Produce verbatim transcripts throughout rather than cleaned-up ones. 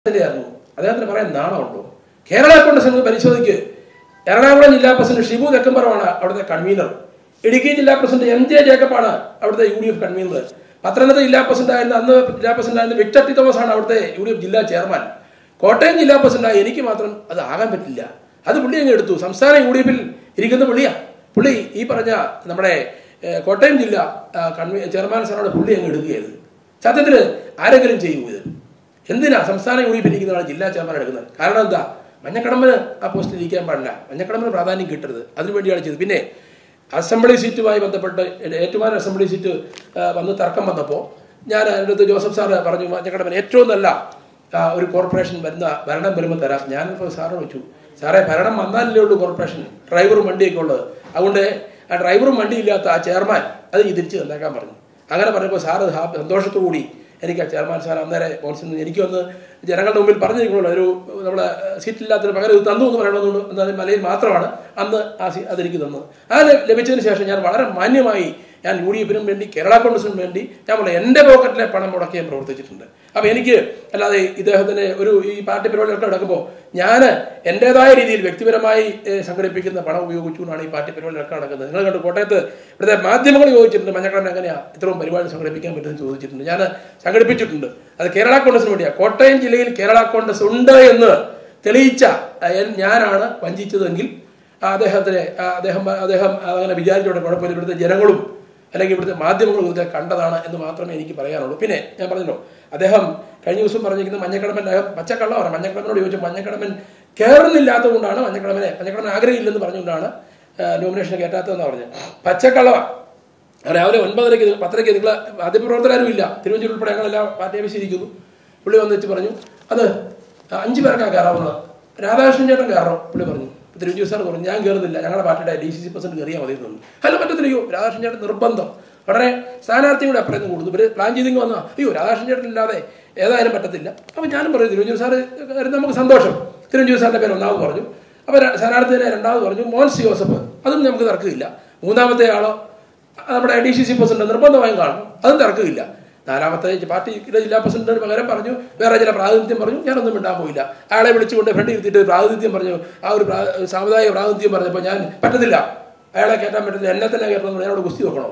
അദ്ദേഹത്തിന് പറയാൻ നാണമുണ്ടോ? കേരള കോൺഗ്രസ് പരിശോധിക്ക്. എറണാകുളം ജില്ലാ പ്രസിഡന്റ് ഷിബു തെക്കമ്പറമാണ് അവിടുത്തെ കൺവീനർ. ഇടുക്കി ജില്ലാ പ്രസിഡന്റ് എം ജെ ജേക്കബാണ് അവിടുത്തെ U D F convener. Pathanamthitta ജില്ലാ പ്രസിഡന്റ് ആയിരുന്ന അന്ന് ജില്ലാ പ്രസിഡന്റ് ആയിരുന്ന വിക്ടർ ടി തോമസ് ആണ് അവിടുത്തെ യു ഡി എഫ് ജില്ലാ ചെയർമാൻ. കോട്ടയം ജില്ലാ പ്രസിഡന്റായി എനിക്ക് മാത്രം അത് ആകാൻ പറ്റില്ല. അത് പുള്ളി അങ്ങ് എടുത്തു. സംസ്ഥാന യു ഡി എഫിൽ ഇരിക്കുന്ന പുള്ളിയാ. പുള്ളി ഈ പറഞ്ഞ നമ്മുടെ കോട്ടയം ജില്ലാ കൺവീ ചെയർമാൻ സാറോട് പുള്ളി അങ്ങ് എടുക്കുകയത്. സത്യത്തിൽ ആരെങ്കിലും ചെയ്യൂ ഇത്? എന്തിനാ സംസ്ഥാന യു ഡി എഫ് ഇരിക്കുന്നതാണ് ജില്ലാ ചെയർമാൻ എടുക്കുന്നത്? കാരണം എന്താ? മഞ്ഞക്കടമ്പന് ആ പോസ്റ്റിൽ ഇരിക്കാൻ പാടില്ല, മഞ്ഞക്കടമ്പന് പ്രാധാന്യം കിട്ടരുത്, അതിനുവേണ്ടിയാണ് ചെയ്തത്. പിന്നെ അസംബ്ലി സീറ്റുമായി ബന്ധപ്പെട്ട് ഏറ്റുമാനൂർ അസംബ്ലി സീറ്റ് വന്ന് തർക്കം വന്നപ്പോൾ ഞാൻ എൻ്റെ അടുത്ത് ജോസഫ് സാറ് പറഞ്ഞു, മഞ്ഞക്കടമ്പൻ ഏറ്റവും നല്ല ഒരു കോർപ്പറേഷൻ വരുന്ന ഭരണം വരുമ്പോൾ തരാം. ഞാനിപ്പോൾ സാറ് വെച്ചു, സാറേ ഭരണം വന്നാലല്ലേ ഉള്ളൂ കോർപ്പറേഷൻ, ഡ്രൈവറും വണ്ടിയൊക്കെ ഉള്ളത്. അതുകൊണ്ട് ആ ഡ്രൈവറും വണ്ടിയില്ലാത്ത ആ ചെയർമാൻ അത് ഈ തിരിച്ച് തന്നേക്കാൻ പറഞ്ഞു. അങ്ങനെ പറഞ്ഞപ്പോൾ സാറ് സന്തോഷത്തോടുകൂടി എനിക്ക് ആ ചെയർമാൻ സാർ അന്നേരം മോൻസിൽ എനിക്ക് വന്ന് ജനങ്ങളുടെ മുമ്പിൽ പറഞ്ഞിരിക്കണല്ലോ, ഒരു നമ്മുടെ സീറ്റില്ലാത്തൊരു പകരം ഇത് തന്നു എന്ന് പറയണമെന്നുണ്ട്. എന്നാൽ മലയിൽ മാത്രമാണ് അന്ന് ആ സീ അതെനിക്ക് തന്നത്. അത് ലഭിച്ചതിന് ശേഷം ഞാൻ വളരെ മാന്യമായി ഞാൻ യു ഡി എഫിനും വേണ്ടി കേരള കോൺഗ്രസിനും വേണ്ടി ഞാൻ പറയാം എൻ്റെ പോക്കറ്റിലെ പണം മുടക്കി ഞാൻ പ്രവർത്തിച്ചിട്ടുണ്ട്. അപ്പോൾ എനിക്ക് അല്ലാതെ ഇദ്ദേഹത്തിന് ഒരു ഈ പാർട്ടി പരിപാടികളൊക്കെ നടക്കുമ്പോൾ ഞാൻ എൻ്റെതായ രീതിയിൽ വ്യക്തിപരമായി സംഘടിപ്പിക്കുന്ന പണം ഉപയോഗിച്ചുകൊണ്ടാണ് ഈ പാർട്ടി പരിപാടികളൊക്കെ നടക്കുന്നത്. നിങ്ങൾ കണ്ടു കോട്ടയത്ത് ഇവിടുത്തെ മാധ്യമങ്ങൾ ചോദിച്ചിട്ടുണ്ട്, മഞ്ഞക്കടമ്പൻ എങ്ങനെയാണ് ഇത്രയും പരിപാടി സംഘടിപ്പിക്കാൻ പറ്റുമെന്ന് ചോദിച്ചിട്ടുണ്ട്. ഞാൻ സംഘടിപ്പിച്ചിട്ടുണ്ട്. അത് കേരള കോൺഗ്രസിന് വേണ്ടിയാണ്. കോട്ടയം ജില്ലയിൽ കേരള കോൺഗ്രസ് ഉണ്ട് എന്ന് തെളിയിച്ച ഞാനാണ് വഞ്ചിച്ചതെങ്കിൽ അദ്ദേഹത്തിന് അദ്ദേഹം അദ്ദേഹം അങ്ങനെ വിചാരിച്ചോട്ടെ, കുഴപ്പമില്ല. ഇവിടുത്തെ ജനങ്ങളും അല്ലെങ്കിൽ ഇവിടുത്തെ മാധ്യമങ്ങളും ഇതൊക്കെ കണ്ടതാണ് എന്ന് മാത്രമേ എനിക്ക് പറയാനുള്ളൂ. പിന്നെ ഞാൻ പറഞ്ഞല്ലോ, അദ്ദേഹം കഴിഞ്ഞ ദിവസം പറഞ്ഞിരിക്കുന്നത് മഞ്ഞക്കടമ്പൻ അദ്ദേഹം പച്ചക്കള്ളമാണ്. മഞ്ഞക്കടമ്പനോട് ചോദിച്ചു, മഞ്ഞക്കടമ്പൻ കയറുന്നില്ലാത്തത് കൊണ്ടാണ് മഞ്ഞക്കടമ്പനെ മഞ്ഞക്കടമ്പൻ ആഗ്രഹമില്ലെന്ന് പറഞ്ഞുകൊണ്ടാണ് നോമിനേഷൻ കയറ്റാത്തതെന്ന് പറഞ്ഞത്. പച്ചക്കള്ളമാണ്. രാവിലെ ഒൻപതരയ്ക്ക് പത്തരയ്ക്ക് നിങ്ങൾ മാധ്യമപ്രവർത്തകരും ഇല്ല, തിരുവഞ്ചൂർ ഉൾപ്പെടെ ഞങ്ങളെല്ലാം പാർട്ടി ആവശ്യമിരിക്കുന്നു. പുള്ളി വന്ന് വെച്ച് പറഞ്ഞു, അത് അഞ്ച് പേർക്കാണ് കയറാവുന്നത്, രാധാകൃഷ്ണൻ ചേട്ടൻ കയറണം. പുള്ളി പറഞ്ഞു. തിരുവഞ്ചൂർ സാർ പറഞ്ഞു, ഞാൻ കയറുന്നില്ല, ഞങ്ങളുടെ പാർട്ടിയുടെ ഡി സി സി പ്രസിഡന്റ് കയറിയാൽ മതി എന്നു. അല്ല പറ്റത്തില്ലയോ, രാധാകൃഷ്ണൻ ചേട്ടൻ നിർബന്ധം. ഉടനെ സ്ഥാനാർത്ഥിയും കൂടെ അപ്പുറത്ത് കൊടുത്തു. ഇവർ പ്ലാൻ ചെയ്തെങ്കിൽ വന്നാൽ അയ്യോ രാധാകൃഷ്ണൻ ചേട്ടൻ ഇല്ലാതെ ഏതായാലും പറ്റത്തില്ല. അപ്പോൾ ഞാനും പറഞ്ഞു, തിരുവഞ്ചൂർ സാറ് നമുക്ക് സന്തോഷം. തിരുവഞ്ചൂർ സാറിൻ്റെ പേര് ഒന്നാമത് പറഞ്ഞു. അപ്പോൾ സ്ഥാനാർത്ഥിനെ രണ്ടാമത് പറഞ്ഞു മോൻസ് ജോസഫ്, അതും നമുക്ക് തർക്കമില്ല. മൂന്നാമത്തെ ആളോ നമ്മുടെ ഡി സി സി പ്രസിഡന്റ് നിർബന്ധമായും കാണും, അതും തർക്കമില്ല. നാലാമത്തെ പാർട്ടിയുടെ ജില്ലാ പ്രസിഡന്റിന് പകരം പറഞ്ഞു വേറെ ചില പ്രാതിനിധ്യം പറഞ്ഞു. ഞാനൊന്നും മിണ്ടാൻ പോയില്ല. ആളെ വിളിച്ചുകൊണ്ട് ഫ്രണ്ട് ഇരുത്തിയിട്ട് പ്രാതിനിധ്യം പറഞ്ഞു. ആ ഒരു സാമുദായിക പ്രാതിനിധ്യം പറഞ്ഞപ്പോൾ ഞാൻ പറ്റത്തില്ല, അയാളെ കയറ്റാൻ പറ്റത്തില്ല, എന്നെ തന്നെ കയറ്റണം, എന്നോട് കുസ്തി വെക്കണോ?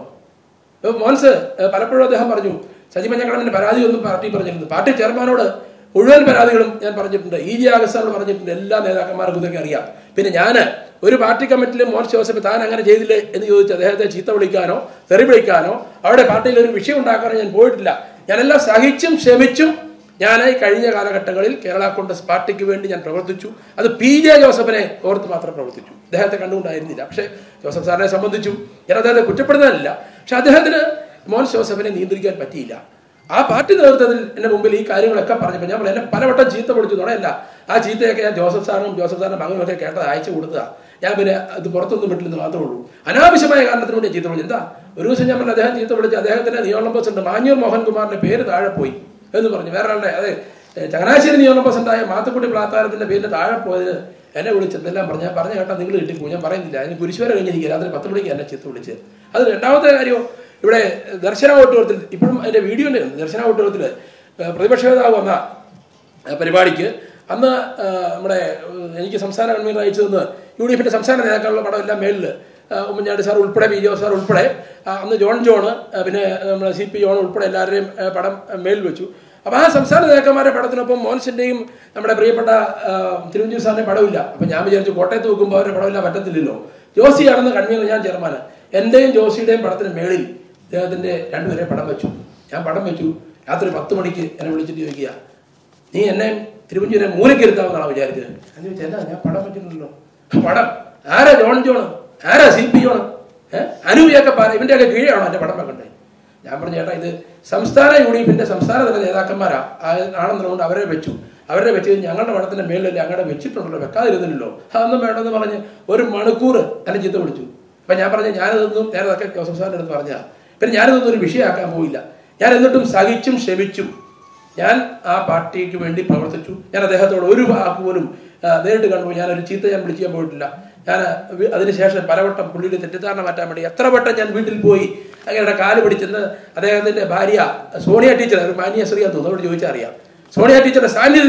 മോൻസ് പലപ്പോഴും അദ്ദേഹം പറഞ്ഞു, സജി മഞ്ഞക്കടമ്പൻ്റെ പരാതി ഒന്നും പാർട്ടി പറഞ്ഞിരുന്നു. പാർട്ടി ചെയർമാനോട് മുഴുവൻ പരാതികളും ഞാൻ പറഞ്ഞിട്ടുണ്ട്, ഇ ജി ആഗസ്റ്റാനോട് പറഞ്ഞിട്ടുണ്ട്, എല്ലാ നേതാക്കന്മാർക്കും ഇതൊക്കെ അറിയാം. പിന്നെ ഞാൻ ഒരു പാർട്ടി കമ്മിറ്റിയിൽ മോൻസ് ജോസഫ് താൻ അങ്ങനെ ചെയ്തില്ലേ എന്ന് ചോദിച്ച് അദ്ദേഹത്തെ ചീത്ത വിളിക്കാനോ തെറി വിളിക്കാനോ അവിടെ പാർട്ടിയിൽ ഒരു വിഷയം ഉണ്ടാക്കാനോ ഞാൻ പോയിട്ടില്ല. ഞാനെല്ലാം സഹിച്ചും ക്ഷമിച്ചും ഞാൻ കഴിഞ്ഞ കാലഘട്ടങ്ങളിൽ കേരള കോൺഗ്രസ് പാർട്ടിക്ക് വേണ്ടി ഞാൻ പ്രവർത്തിച്ചു. അത് പി ജെ ജോസഫിനെ ഓർത്ത് മാത്രം പ്രവർത്തിച്ചു, അദ്ദേഹത്തെ കണ്ടുകൊണ്ടായിരുന്നില്ല. പക്ഷേ ജോസഫ് സാറിനെ സംബന്ധിച്ചും ഞാൻ അദ്ദേഹത്തെ കുറ്റപ്പെടുത്താനില്ല. പക്ഷെ അദ്ദേഹത്തിന് മോൻസ് ജോസഫിനെ നിയന്ത്രിക്കാൻ പറ്റിയില്ല. ആ പാർട്ടി നേതൃത്വത്തിൽ എൻ്റെ മുമ്പിൽ ഈ കാര്യങ്ങളൊക്കെ പറഞ്ഞപ്പോൾ ഞാൻ എന്നെ പലവട്ടം ചീത്ത പൊളിച്ചു തുടയല്ല. ആ ചീത്തയൊക്കെ ഞാൻ ജോസഫ് സാറിനും ജോസഫ് സാറിൻ്റെ മകനും ഒക്കെ കേട്ടത് അയച്ചു കൊടുത്തതാണ്. ഞാൻ പിന്നെ അത് പുറത്തൊന്നും വിട്ടില്ലെന്ന് മാത്രമേ ഉള്ളൂ. അനാവശ്യമായ കാരണത്തിന് വേണ്ടി ചീത്ത വിളിച്ചു. എന്താ ഒരു ദിവസം ഞാൻ പറഞ്ഞ അദ്ദേഹം ചീത്ത വിളിച്ച് അദ്ദേഹത്തിന്റെ നിയോജക പ്രസിഡന്റ് മാഞ്ഞൂർ മോഹൻകുമാറിന്റെ പേര് താഴെ പോയി എന്ന് പറഞ്ഞു. വേറെ ആളുടെ അതെ ചങ്ങനാശ്ശേരി നിയോജക പ്രസിഡന്റായ മാത്തുക്കുട്ടി പ്ലാത്താരത്തിന്റെ പേരിൽ താഴെ പോയത് എന്നെ വിളിച്ചെന്നെല്ലാം പറഞ്ഞു. ഞാൻ പറഞ്ഞ കേട്ടാ നിങ്ങൾ കിട്ടിപ്പോ ഞാൻ പറയുന്നില്ല. അതിന് കുരിശുവരെ കഴിഞ്ഞിരിക്കുക, രാത്രി പത്ത് മണിക്ക് എന്നെ ചീത്ത വിളിച്ച്. അത് രണ്ടാമത്തെ കാര്യം, ഇവിടെ ദർശന ഓട്ടുപുരത്തിൽ ഇപ്പോഴും അതിന്റെ വീഡിയോ ഉണ്ട്. ദർശന ഓട്ടുപുരത്തിൽ പ്രതിപക്ഷ നേതാവ് വന്ന പരിപാടിക്ക് അന്ന് നമ്മുടെ എനിക്ക് സംസ്ഥാന കൺവീനർ അയച്ചു തന്ന് യു ഡി എഫിന്റെ സംസ്ഥാന നേതാക്കളുടെ പടം എല്ലാം മേളിൽ ഉമ്മൻചാണ്ടി സാർ ഉൾപ്പെടെ പി ജോ സാർ ഉൾപ്പെടെ അന്ന് ജോൺ ജോണ് പിന്നെ നമ്മുടെ സി പി ജോൺ ഉൾപ്പെടെ എല്ലാവരുടെയും പടം മേളിൽ വെച്ചു. അപ്പോൾ ആ സംസ്ഥാന നേതാക്കന്മാരുടെ പടത്തിനൊപ്പം മോൻസിന്റെയും നമ്മുടെ പ്രിയപ്പെട്ട തിരുവഞ്ചൂർ സാറിന്റെ പടമില്ല. അപ്പം ഞാൻ വിചാരിച്ചു കോട്ടയത്ത് വെക്കുമ്പോൾ അവരുടെ പടമില്ല, പറ്റത്തില്ലല്ലോ. ജോസിയാണെന്ന് കൺവീനർ, ഞാൻ ചെയർമാന്. എൻ്റെയും ജോസിയുടെയും പടത്തിന് മേളിൽ അദ്ദേഹത്തിന്റെ രണ്ടുപേരെ പടം വെച്ചു. ഞാൻ പടം വെച്ചു. രാത്രി പത്ത് മണിക്ക് എന്നെ വിളിച്ചിട്ട് ചോദിക്കുക, നീ എന്നെ തിരുവഞ്ചൂരെ മൂലക്കിരുത്താമെന്നാണ് വിചാരിച്ചത്. എന്ന് ചോദിച്ചാൽ എന്നാ ഞാൻ പടം വെച്ചിട്ടുണ്ടല്ലോ. പടം ആരാ ജോൺ ജോണ്, ആരാ സി പി ജോണ്, ഏഹ് അനുവിയൊക്കെ പറ ഇവൻ്റെയൊക്കെ കീഴാണോ എൻ്റെ പടം വെക്കണ്ടേ? ഞാൻ പറഞ്ഞു ചേട്ടാ ഇത് സംസ്ഥാന യു ഡി എഫിന്റെ സംസ്ഥാന തല നേതാക്കന്മാരാ ആണെന്നുകൊണ്ട് അവരെ വെച്ചു. അവരെ വെച്ച് ഞങ്ങളുടെ പടത്തിന്റെ മേളിലല്ലേ അങ്ങനെ വെച്ചിട്ടുണ്ടല്ലോ, വെക്കാതിരുന്നില്ലല്ലോ, അതൊന്നും വേണമെന്ന് പറഞ്ഞ് ഒരു മണിക്കൂർ എന്നെ ചീത്ത വിളിച്ചു. അപ്പം ഞാൻ പറഞ്ഞു ഞാനിതൊന്നും നേരത്തെ ജോസഫ് സാറിൻ്റെ അടുത്ത് പറഞ്ഞാൽ പിന്നെ ഞാനിതൊന്നും ഒരു വിഷയമാക്കാൻ പോയില്ല. ഞാൻ എന്നിട്ടും സഹിച്ചും ക്ഷമിച്ചും ഞാൻ ആ പാർട്ടിക്ക് വേണ്ടി പ്രവർത്തിച്ചു. ഞാൻ അദ്ദേഹത്തോട് ഒരു വാക്ക് പോലും നേരിട്ട് കണ്ടുപോയി ഞാനൊരു ചീത്ത ഞാൻ വിളിച്ചു ഞാൻ പോയിട്ടില്ല. ഞാൻ അതിനുശേഷം പലവട്ടം പുള്ളിയുടെ തെറ്റിദ്ധാരണ മാറ്റാൻ വേണ്ടി എത്ര വട്ടം ഞാൻ വീട്ടിൽ പോയി അങ്ങയുടെ കാല് പിടിച്ചെന്ന് അദ്ദേഹത്തിന്റെ ഭാര്യ സോണിയ ടീച്ചർ, ഒരു മാന്യ സ്ത്രീയാന്ന് തോന്നുന്നു, അവിടെ ചോദിച്ചാൽ അറിയാം. സോണിയ ടീച്ചറുടെ സാന്നിധ്യത്തിൽ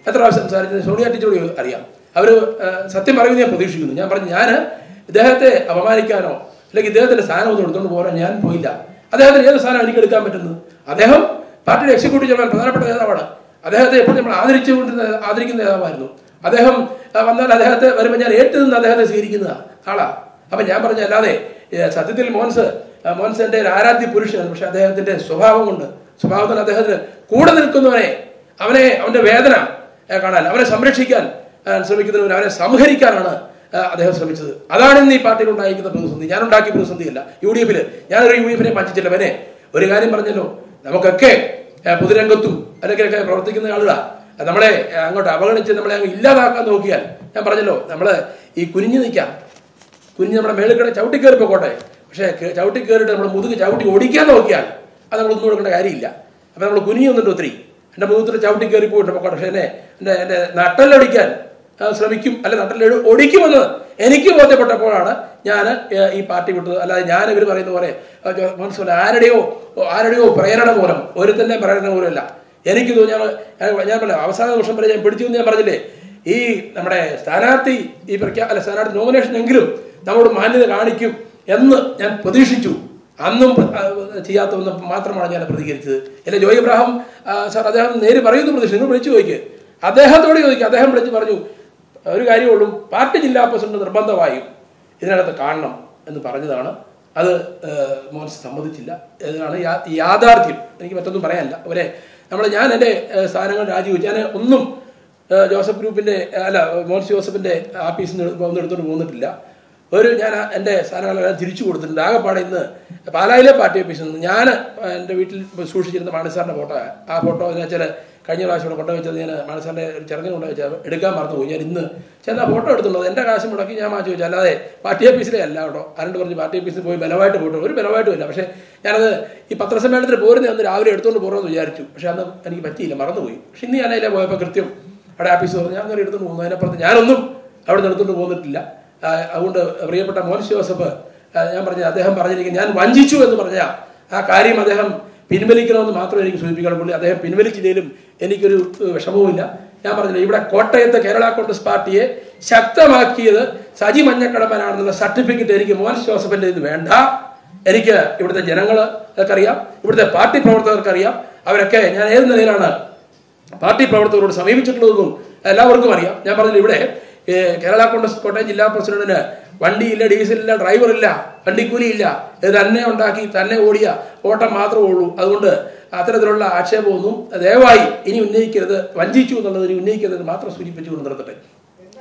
എത്ര പ്രാവശ്യം സംസാരിച്ചത് സോണിയ ടീച്ചറോട് അറിയാം. അവർ സത്യം പറയുമെന്ന് ഞാൻ പ്രതീക്ഷിക്കുന്നു. ഞാൻ പറഞ്ഞു, ഞാൻ ഇദ്ദേഹത്തെ അപമാനിക്കാനോ അല്ലെങ്കിൽ ഇദ്ദേഹത്തിന്റെ സ്ഥാനം ഒന്നും എടുത്തുകൊണ്ട് പോകാനോ ഞാൻ പോയില്ല. അദ്ദേഹത്തിന് ഏത് സ്ഥാനം എനിക്ക് എടുക്കാൻ പറ്റുന്നത്? അദ്ദേഹം പാർട്ടിയുടെ എക്സിക്യൂട്ടീവ് ചെയർമാൻ, പ്രധാനപ്പെട്ട നേതാവാണ്. അദ്ദേഹത്തെ എപ്പോഴും നമ്മൾ ആദരിച്ചുകൊണ്ടിരുന്ന ആദരിക്കുന്ന നേതാവായിരുന്നു. അദ്ദേഹം വന്നാൽ അദ്ദേഹത്തെ വരുമ്പോൾ ഞാൻ ഏറ്റു നിന്ന് അദ്ദേഹത്തെ സ്വീകരിക്കുന്ന ആളാ. അപ്പം ഞാൻ പറഞ്ഞ അല്ലാതെ സത്യത്തിൽ മോൻസ് മോൻസ് എൻ്റെ ഒരു ആരാധ്യ പുരുഷനാണ്. പക്ഷെ അദ്ദേഹത്തിന്റെ സ്വഭാവം കൊണ്ട് സ്വഭാവത്തിന് അദ്ദേഹത്തിന് കൂടെ നിൽക്കുന്നവനെ, അവനെ അവന്റെ വേദന കാണാൻ, അവനെ സംരക്ഷിക്കാൻ ശ്രമിക്കുന്നവനെ, അവനെ സംഹരിക്കാനാണ് അദ്ദേഹം ശ്രമിച്ചത്. അതാണ് ഇന്ന് ഈ പാർട്ടിയിൽ ഉണ്ടായിരിക്കുന്ന പ്രതിസന്ധി. ഞാൻ ഉണ്ടാക്കിയ പ്രതിസന്ധിയല്ല. യു ഡി എഫിൽ ഞാനൊരു യു ഡി എഫിനെ പറ്റിച്ചില്ല. അവനെ ഒരു കാര്യം പറഞ്ഞല്ലോ, നമുക്കൊക്കെ പൊതുരംഗത്തും അല്ലെങ്കിൽ പ്രവർത്തിക്കുന്ന ആളുകളാ നമ്മളെ അങ്ങോട്ട് അവഗണിച്ച് നമ്മളെ അങ്ങ് ഇല്ലാതാക്കാൻ നോക്കിയാൽ, ഞാൻ പറഞ്ഞല്ലോ, നമ്മള് ഈ കുനിഞ്ഞു നിൽക്കാം, കുനിഞ്ഞ് നമ്മുടെ മേളിക്കടെ ചവിട്ടിക്കയറി പോകട്ടെ. പക്ഷേ ചവിട്ടി കയറിയിട്ട് നമ്മൾ മുതുക് ചവിട്ടി ഓടിക്കാൻ നോക്കിയാൽ അത് നമ്മൾ ഒന്നും കൊടുക്കേണ്ട കാര്യമില്ല. അപ്പം നമ്മൾ കുനിയൊന്നുണ്ട് ഒത്തിരി. എൻ്റെ മുതുകത്തിൽ ചവിട്ടി കയറി പോയിട്ട് പോകട്ടെ. പക്ഷേ എന്നെ എൻ്റെ എൻ്റെ നട്ടലൊടിക്കാൻ ശ്രമിക്കും, അല്ലെ നട്ടൽ ഒടിക്കുമെന്ന് എനിക്ക് ബോധ്യപ്പെട്ടപ്പോഴാണ് ഞാൻ ഈ പാർട്ടി വിട്ടത്. അല്ലാതെ ഞാൻ ഇവർ പറയുന്ന പോലെ മനസ്സിലായി ആരുടെയോ ആരുടെയോ പ്രേരണ മൂലം, ഒരുത്തന്നെ പ്രേരണ മൂലമല്ല. എനിക്ക് തോന്നിയാൽ ഞാൻ പറഞ്ഞ അവസാന വർഷം വരെ ഞാൻ പിടിച്ചു എന്ന് ഞാൻ പറഞ്ഞില്ലേ, ഈ നമ്മുടെ സ്ഥാനാർത്ഥി ഈ പ്രഖ്യാ അല്ല സ്ഥാനാർത്ഥി നോമിനേഷൻ എങ്കിലും നമ്മളോട് മാന്യത കാണിക്കും എന്ന് ഞാൻ പ്രതീക്ഷിച്ചു. അന്നും ചെയ്യാത്തതെന്ന് മാത്രമാണ് ഞാൻ പ്രതികരിച്ചത്. അല്ലെ ജോയ് എബ്രഹാം സാർ അദ്ദേഹം നേര് പറയുന്നു പ്രതീക്ഷ, നിങ്ങൾ വിളിച്ചു ചോദിക്കുക, അദ്ദേഹത്തോട് ചോദിക്കുക. അദ്ദേഹം വിളിച്ച് പറഞ്ഞു, ഒരു കാര്യമുള്ളൂ, പാർട്ടി ജില്ലാ പ്രസിഡന്റ് നിർബന്ധമായും ഇതിനകത്ത് കാണണം എന്ന് പറഞ്ഞതാണ്. അത് മോൻസ് സമ്മതിച്ചില്ല. ഇതാണ് യാഥാർത്ഥ്യം. എനിക്ക് മറ്റൊന്നും പറയാനില്ല. അവരെ നമ്മൾ ഞാൻ എൻ്റെ സ്ഥാനങ്ങൾ രാജിവെച്ചു. ഞാൻ ഒന്നും ജോസഫ് ഗ്രൂപ്പിൻ്റെ അല്ല മോൻസ് ജോസഫിൻ്റെ ആഫീസിൽ നിന്ന് ഒന്നും എടുത്തുകൊണ്ട് പോന്നിട്ടില്ല. ഒരു ഞാൻ എൻ്റെ സ്ഥാനങ്ങളെല്ലാം തിരിച്ചു കൊടുത്തിട്ടുണ്ട്. ആകെപ്പാടെ ഇന്ന് പാലായിലെ പാർട്ടി ഓഫീസിൽ നിന്ന് ഞാൻ എൻ്റെ വീട്ടിൽ സൂക്ഷിച്ചിരുന്ന മാണിസാറിൻ്റെ ഫോട്ടോ, ആ ഫോട്ടോ എന്ന് വെച്ചാൽ കഴിഞ്ഞ പ്രാവശ്യം കൊണ്ടു വെച്ചത് ഞാൻ മാണിസാറിൻ്റെ ഒരു ചെറുങ്ങനെ കൊണ്ടു വെച്ചാൽ എടുക്കാൻ മറന്നുപോയി. ഞാൻ ഇന്ന് ചെന്ന ഫോട്ടോ എടുത്തുള്ളത് എൻ്റെ കാശ് മുടക്കി ഞാൻ മാറ്റി വെച്ചു. അല്ലാതെ പാർട്ടി ഓഫീസിലെ അല്ല കേട്ടോ. ആരോട് പറഞ്ഞ് പാർട്ടി ഓഫീസിൽ പോയി ബലമായിട്ട് പോയിട്ട് ഒരു ബലമായിട്ടും ഇല്ല. പക്ഷേ ഞാനത് ഈ പത്രസമ്മേളനത്തിന് പോരുന്ന അന്ന് രാവിലെ എടുത്തുകൊണ്ട് പോകണമെന്ന് വിചാരിച്ചു. പക്ഷെ അന്ന് എനിക്ക് പറ്റിയില്ല, മറന്നുപോയി. പക്ഷെ ഇന്ന് ഞാൻ അതിലെ പോയപ്പോൾ കൃത്യം അവിടെ ആഫീസ് പറഞ്ഞു ഞാൻ അങ്ങനെ എടുത്തുകൊണ്ട് പോകുന്നു. അതിനപ്പുറത്ത് ഞാനൊന്നും അവിടെ നിന്ന് എടുത്തുകൊണ്ട് പോന്നിട്ടില്ല. അതുകൊണ്ട് പ്രിയപ്പെട്ട മോൻസ് ജോസഫ്, ഞാൻ പറഞ്ഞത് അദ്ദേഹം പറഞ്ഞിരിക്കും ഞാൻ വഞ്ചിച്ചു എന്ന് പറഞ്ഞ ആ കാര്യം അദ്ദേഹം പിൻവലിക്കണമെന്ന് മാത്രമേ എനിക്ക് സൂചിപ്പിക്കാനുള്ളൂ. അദ്ദേഹം പിൻവലിച്ചില്ലെങ്കിലും എനിക്കൊരു വിഷമവുമില്ല. ഞാൻ പറഞ്ഞില്ല, ഇവിടെ കോട്ടയത്തെ കേരള കോൺഗ്രസ് പാർട്ടിയെ ശക്തമാക്കിയത് സജി മഞ്ഞക്കടമ്പനാണെന്നുള്ള സർട്ടിഫിക്കറ്റ് എനിക്ക് മോൻസ് ജോസഫിന്റെ ഇത് വേണ്ട. എനിക്ക് ഇവിടുത്തെ ജനങ്ങൾക്കറിയാം, ഇവിടുത്തെ പാർട്ടി പ്രവർത്തകർക്കറിയാം. അവരൊക്കെ ഞാൻ ഏത് നിലയിലാണ് പാർട്ടി പ്രവർത്തകരോട് സമീപിച്ചിട്ടുള്ളതെന്നും എല്ലാവർക്കും അറിയാം. ഞാൻ പറഞ്ഞില്ല, ഇവിടെ കേരള കോൺഗ്രസ് കോട്ടയം ജില്ലാ പ്രസിഡന്റിന് വണ്ടിയില്ല, ഡീസലില്ല, ഡ്രൈവറില്ല, വണ്ടിക്കൂലിയില്ല. ഇത് തന്നെ ഉണ്ടാക്കി തന്നെ ഓടിയ ഓട്ടം മാത്രമേ ഉള്ളൂ. അതുകൊണ്ട് അത്തരത്തിലുള്ള ആക്ഷേപമൊന്നും ദയവായി ഇനി ഉന്നയിക്കരുത്. വഞ്ചിച്ചു എന്നുള്ളത് ഇനി ഉന്നയിക്കരുത് മാത്രം സൂചിപ്പിച്ചുകൊണ്ട് നിർത്തട്ടെ.